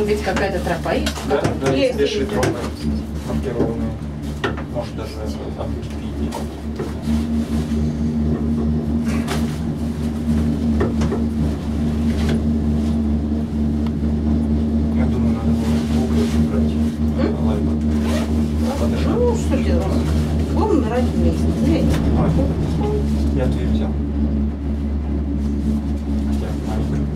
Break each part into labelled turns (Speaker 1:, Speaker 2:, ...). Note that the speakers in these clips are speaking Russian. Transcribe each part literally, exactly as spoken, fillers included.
Speaker 1: быть какая-то тропа есть?
Speaker 2: Да, да,
Speaker 1: есть,
Speaker 2: есть
Speaker 1: есть.
Speaker 2: тропы маркированные. Может даже объяснить. Я думаю, надо было углы брать. Лайк.
Speaker 1: Ну, что делать? Будем умирать вместе. Знаете?
Speaker 2: Я твою взял. Хотя маленький.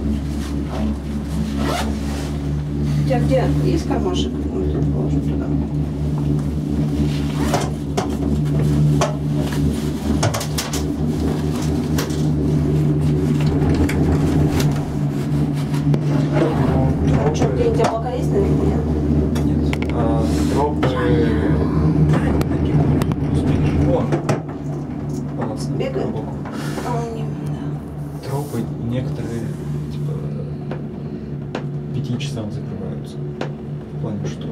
Speaker 1: У тебя где? Есть кармашек? Вот тут положим туда. А что, где-нибудь облака есть наверху, нет?
Speaker 2: Нет. А, тропы... Успеешь. Вон. Полоса.
Speaker 1: Бегает?
Speaker 2: Глубоко.
Speaker 1: А у него, да.
Speaker 2: Тропы некоторые, типа, пяти часам закрываются. В плане, что...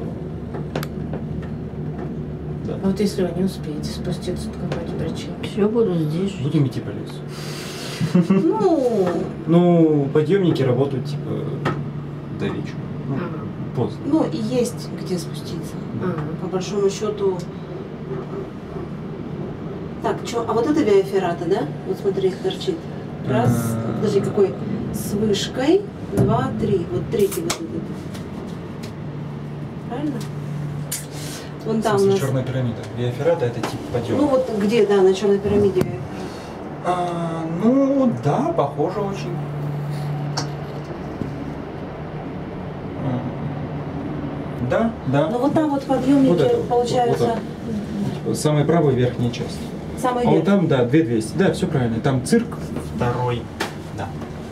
Speaker 2: Да.
Speaker 1: А вот если вы не успеете спуститься по какой-то причине?
Speaker 3: Все, буду здесь.
Speaker 2: Будем идти по лесу.
Speaker 1: Ну,
Speaker 2: Ну, подъемники работают, типа, до вечера. Ну,
Speaker 1: Ага.
Speaker 2: поздно.
Speaker 1: ну и есть где спуститься.
Speaker 3: Ага.
Speaker 1: По большому счету. Так, что? А вот это Виаферрата, да? Вот смотри, торчит. Раз,
Speaker 2: А.
Speaker 1: подожди, какой? С вышкой. Два, три. Вот третий вот этот. Правильно? Вон
Speaker 2: В
Speaker 1: там у
Speaker 2: смысле,
Speaker 1: нас.
Speaker 2: черная пирамида. Виаферрата это типа подъем.
Speaker 1: Ну вот где, да, на черной пирамиде Виаферрата.
Speaker 2: А, ну, да, похоже очень. М, Да, да.
Speaker 1: Ну вот там вот подъемники,
Speaker 2: Вот это вот,
Speaker 1: получается,
Speaker 2: вот Типа, самая правая верхняя часть.
Speaker 1: самый
Speaker 2: А вот
Speaker 1: верх.
Speaker 2: там, да, две двести. Да, все правильно. Там цирк второй. Да.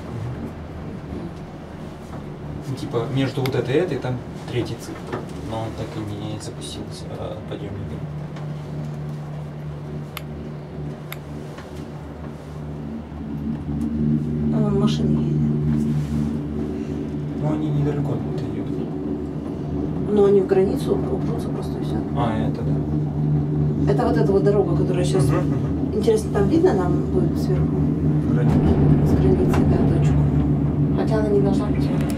Speaker 2: Ну, Типа между вот этой и этой там третий цирк. Но он так и не запустился а, подъемником.
Speaker 1: А вон машины едет.
Speaker 2: Ну они недалеко тут идут.
Speaker 1: Но они в границу упрутся просто и все.
Speaker 2: А, это да.
Speaker 1: Это вот эта вот дорога, которая сейчас...
Speaker 2: Мгм, мгм.
Speaker 1: Интересно, там видно нам будет сверху?
Speaker 2: Граница.
Speaker 1: С границы, да, точку.
Speaker 3: Хотя она не должна быть.